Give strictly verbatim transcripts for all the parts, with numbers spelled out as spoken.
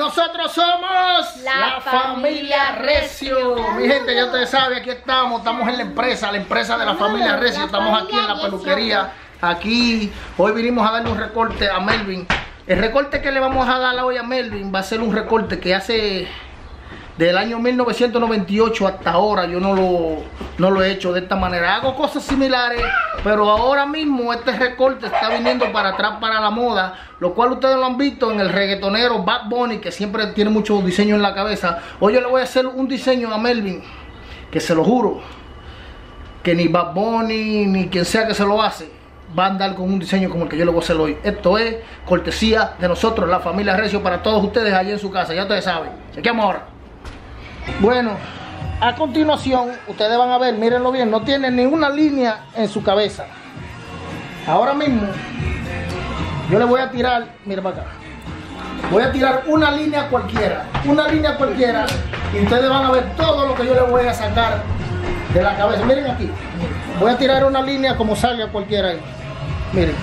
nosotros somos la, la familia Recio. Mi gente, ya ustedes saben, aquí estamos, estamos en la empresa, la empresa de la familia Recio. Estamos aquí en la peluquería. Aquí, hoy vinimos a darle un recorte a Melvin. El recorte que le vamos a dar hoy a Melvin va a ser un recorte que hace del año mil novecientos noventa y ocho hasta ahora. Yo no lo, no lo he hecho de esta manera. Hago cosas similares, pero ahora mismo este recorte está viniendo para atrás para la moda, lo cual ustedes lo han visto en el reggaetonero Bad Bunny, que siempre tiene mucho diseño en la cabeza. Hoy yo le voy a hacer un diseño a Melvin, que se lo juro, que ni Bad Bunny, ni quien sea que se lo hace, va a andar con un diseño como el que yo le voy a hacer hoy. Esto es cortesía de nosotros, la familia Recio, para todos ustedes allí en su casa. Ya ustedes saben. Chequeamos ahora. Bueno, a continuación, ustedes van a ver, mírenlo bien, no tiene ninguna línea en su cabeza. Ahora mismo, yo le voy a tirar, miren para acá, voy a tirar una línea cualquiera, una línea cualquiera, y ustedes van a ver todo lo que yo le voy a sacar de la cabeza. Miren aquí, voy a tirar una línea como salga cualquiera ahí. Miren,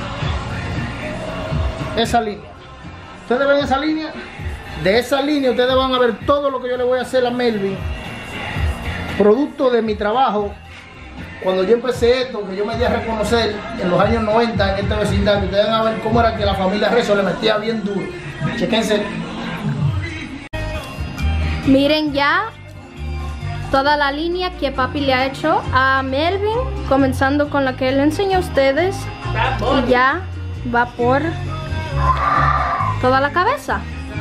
esa línea, ¿ustedes ven esa línea? De esa línea ustedes van a ver todo lo que yo le voy a hacer a Melvin, producto de mi trabajo. Cuando yo empecé esto, que yo me di a reconocer en los años noventa en esta vecindad, ustedes van a ver cómo era que la familia Recio le metía bien duro. Chequense. Miren ya toda la línea que papi le ha hecho a Melvin, comenzando con la que le enseñó a ustedes, y ya va por toda la cabeza.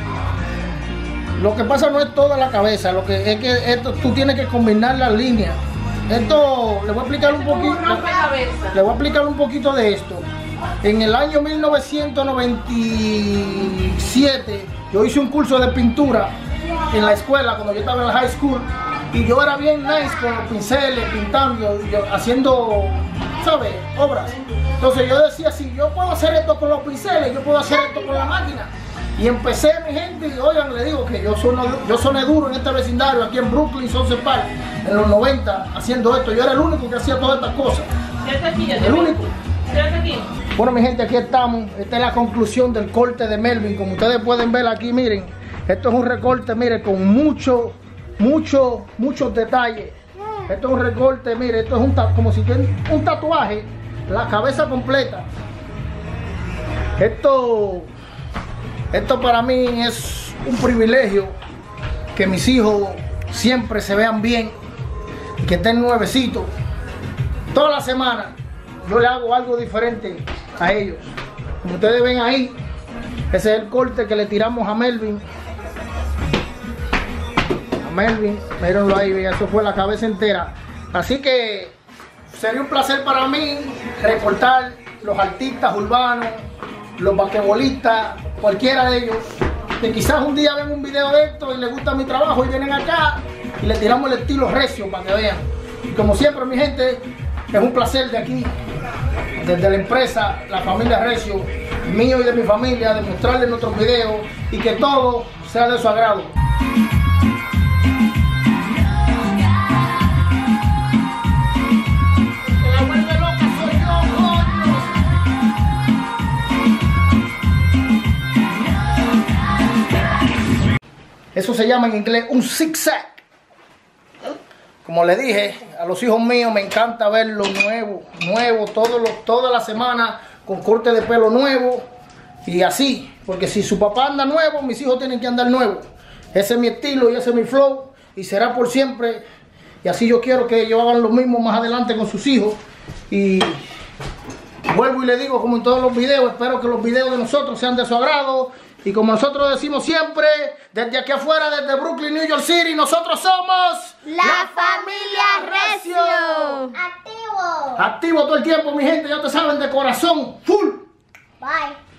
Lo que pasa no es toda la cabeza, lo que es que esto tú tienes que combinar las líneas. Esto le voy a explicar un poquito. Le voy a explicar un poquito de esto. En el año mil novecientos noventa y siete yo hice un curso de pintura en la escuela cuando yo estaba en la high school, y yo era bien nice con los pinceles, pintando, yo, haciendo, ¿sabes?, obras. Entonces yo decía, si yo puedo hacer esto con los pinceles, yo puedo hacer esto con la máquina. Y empecé, mi gente, y oigan, le digo que yo soné, yo soné duro en este vecindario, aquí en Brooklyn, Sunset Park, en los noventa, haciendo esto. Yo era el único que hacía todas estas cosas. El único. Bueno, mi gente, aquí estamos. Esta es la conclusión del corte de Melvin. Como ustedes pueden ver aquí, miren, esto es un recorte, miren, con mucho, mucho, muchos detalles. Esto es un recorte, miren, esto es un como si fuera un tatuaje, la cabeza completa. Esto... Esto para mí es un privilegio, que mis hijos siempre se vean bien y que estén nuevecitos. Toda la semana yo le hago algo diferente a ellos. Como ustedes ven ahí, ese es el corte que le tiramos a Melvin. A Melvin, mírenlo ahí, eso fue la cabeza entera. Así que sería un placer para mí recortar los artistas urbanos, los basquetbolistas, cualquiera de ellos, que quizás un día ven un video de esto y les gusta mi trabajo y vienen acá y le tiramos el estilo Recio para que vean. Y como siempre, mi gente, es un placer de aquí, desde la empresa, la familia Recio, mío y de mi familia, de mostrarles nuestros videos y que todo sea de su agrado. Eso se llama en inglés un zigzag. Como le dije, a los hijos míos me encanta verlo nuevo, nuevo, todos los, toda la semana con corte de pelo nuevo y así. Porque si su papá anda nuevo, mis hijos tienen que andar nuevo. Ese es mi estilo y ese es mi flow y será por siempre. Y así yo quiero que ellos hagan lo mismo más adelante con sus hijos. Y vuelvo y le digo, como en todos los videos, espero que los videos de nosotros sean de su agrado. Y como nosotros decimos siempre, desde aquí afuera, desde Brooklyn, New York City, nosotros somos la, la familia Recio. Activo. Activo todo el tiempo, mi gente, ya te saben, de corazón, full. Bye.